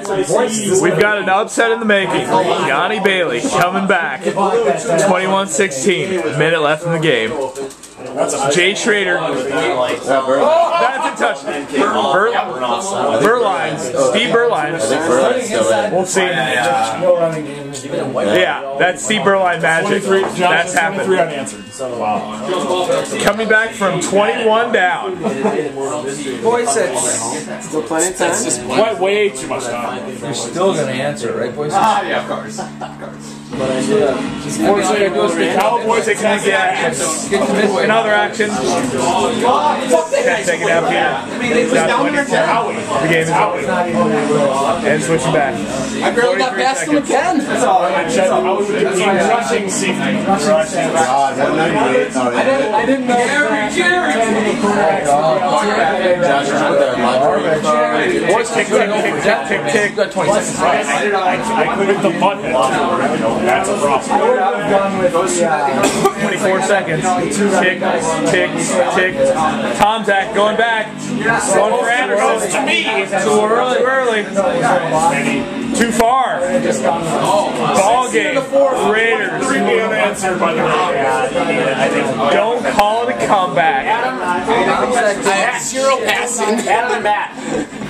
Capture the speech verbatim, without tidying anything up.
We've got an upset in the making. Yanni Bailey coming back. twenty-one sixteen. Minute left in the game. Jay Schrader. Oh, that's a touchdown. Bur Burline. Steve Burline. We'll see. Yeah, that's Steve Burline magic. That's happened. Coming back from twenty-one down. Boys, it's still plenty of time. Way, way too much time. You're still going to answer, right, boys? Ah, yeah, of course. Of course. But I did. Unfortunately, it goes to the Cowboys. They can't get action. In other action. Can't take it out here. The game is over. And switching back. I barely got past him again. That's all. I was with the team rushing safety. God, one ninety-eight. I didn't, I didn't know. Jerry, Jerry! Josh is with their library. Boys, tick, tick, tick, tick, tick, tick. You got twenty seconds. I couldn't the butthead. That's a problem. I would have gone with the twenty-four seconds. Tick, tick, tick. Tom Zach going back. Going for Anderson. To me, Too early. Too early. Too far. Ball game. Raiders. Three unanswered by the way. Don't call it a comeback. I have zero passing. Adam and Matt.